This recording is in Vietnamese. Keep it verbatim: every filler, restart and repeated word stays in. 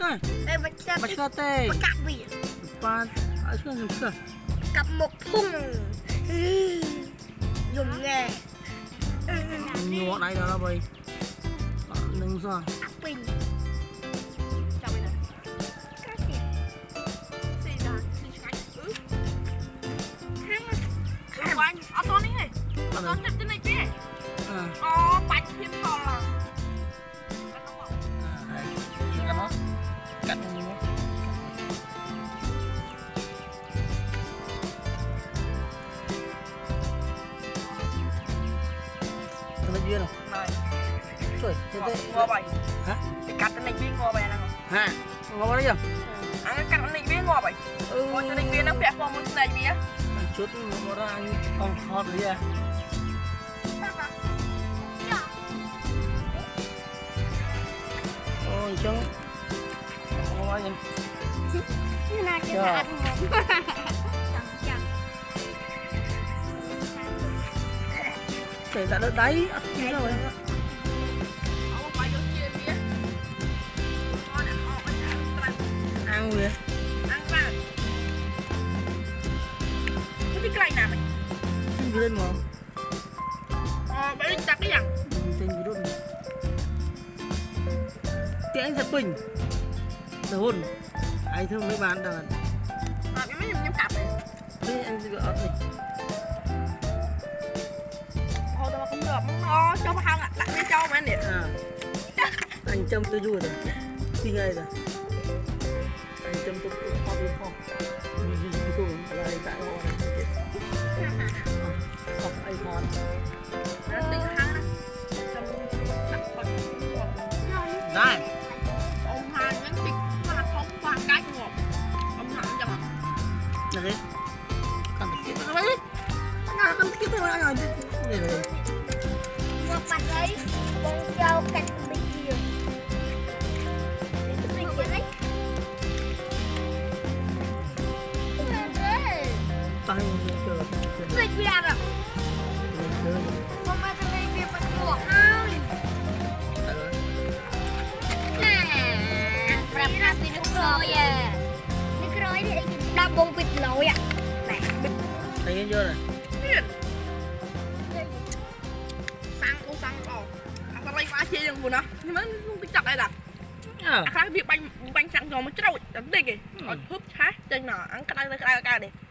này bạch cho tê cặp vị ba ở xuống dùng cửa cặp một thùng dùng nghề nhọ đây đó là bầy đừng sao bình Bánh, ở con đi này, ở con chụp trên này kia. Có bánh thêm còn là. nó cắt như thế. Nó duyên không? Này. Trời, thế thế. Ngô bầy. Hả? Cắt trên này viên ngô bầy nào. Hả? Ngô đấy chưa? Anh cắt trên này viên ngô bầy. Ngô trên này viên nó bẹt vào một này bia. Chút nó ra anh còn hot đấy à. Ôi trông không ai như nào chứ ăn ngon để ta đỡ đáy rồi ăn gì ăn vào cái cái này nào mày xin gì lên mà ờ bé linh đặt cái gì tên gì đốt tiếng giật bình giờ hôn ai thương mấy bạn đàn à cái mấy nhầm cặp này thế anh sẽ gọi ớt thôi tao không được nó cho mà không ạ đặt bên cho mà anh điện à anh châm tôi vui rồi đi ngay rồi anh châm tôi kho đi kho đi đi tôi là tại họ học anh kho nó tính hăng đây ông hai nhắn tin mà không qua cái ngọt ông nặng cho mà là thế cần phải kiếm nó đấy à cần kiếm nó rồi để này một mặt đấy con trâu cạnh bên kia bên kia đấy tay chờ người Việt à con ba thằng này Việt bật buộc thôi nè bật ra vì nước rồi à nước rồi thì đa bông vịt lội à này thấy chưa này sang ô sang ồ à đây quá chia nhưng mà nó nhưng mà không cái chặt đây là à khác việc bánh bánh sang cho nó trâu tấm đi kì húp há trên nó ăn cái đây cái đây cái này